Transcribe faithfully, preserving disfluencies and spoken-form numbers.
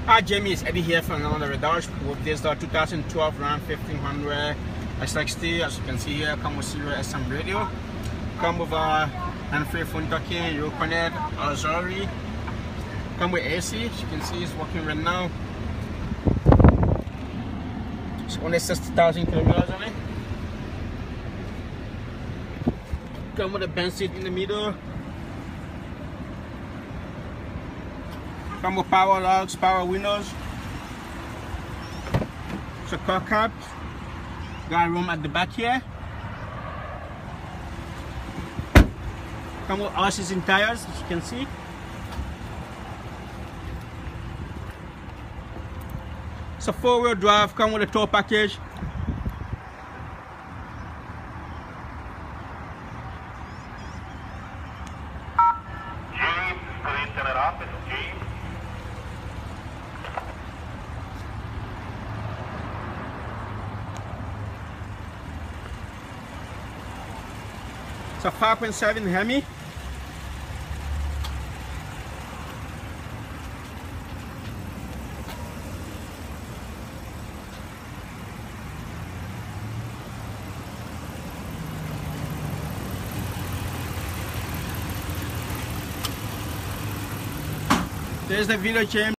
Hi Jamie, it's Eddie here from another Dodge with this uh, two thousand twelve Ram fifteen hundred S X T. As you can see here, come with Sirius S M radio, come with uh, hand-free phone talking, Europe-Connect, Azuri, come with A C. As you can see, it's working right now. It's only sixty thousand kilometers on it. Come with a bench seat in the middle. Come with power locks, power windows. It's a car cab. Got room at the back here. Come with all season tires, as you can see. It's a four-wheel drive. Come with a tow package. It's a five point seven Hemi. There's the video, James.